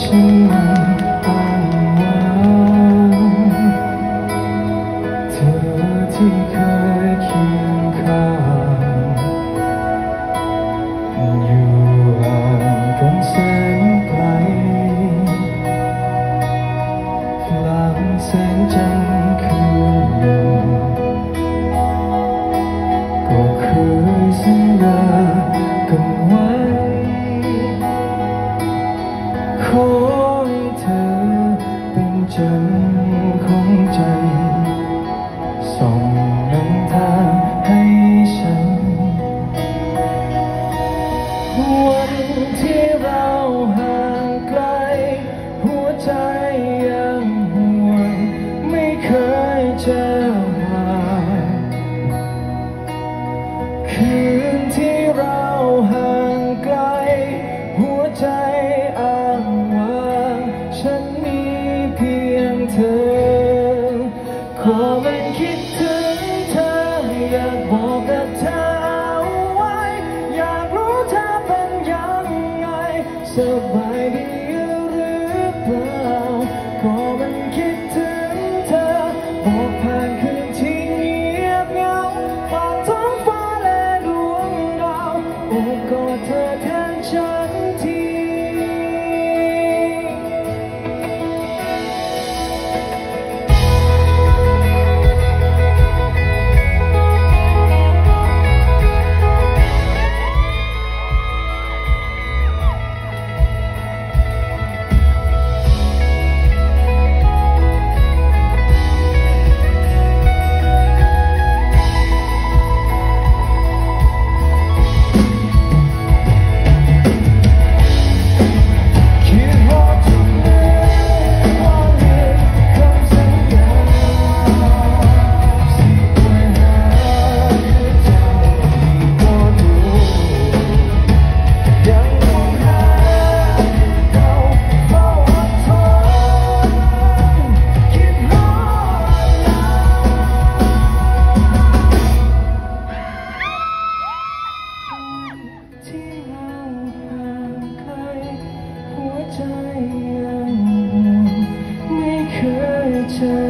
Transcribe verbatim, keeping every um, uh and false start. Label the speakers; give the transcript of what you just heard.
Speaker 1: ฉันอ้างว้างเธอที่เคยเคียงข้างอยู่ห่างกันแสนไกลกลางแสงจันทร์คืนหนึ่งก็เคยสัญญากันไว้ขอให้เธอเป็นจันทร์ของใจส่องนำทางให้ฉันวันที่เราห่างไกลหัวใจยังห่วงไม่เคยเจอหายคืนที่เราห่างไกลหัวใจอ้างว้างฉันมีเพียงเธอขอมันคิดถึงเธออยากบอกกับเธอเอาไว้อยากรู้เธอเป็นยังไงสบายดีหรือเปล่าขอมันคิดถึงเธอบอกผ่านคืนที่เงียบเหงาฝากท้องฟ้าและดวงดาวโอบกอดเธอแทนฉันทีใจยังไม่เคยเจอ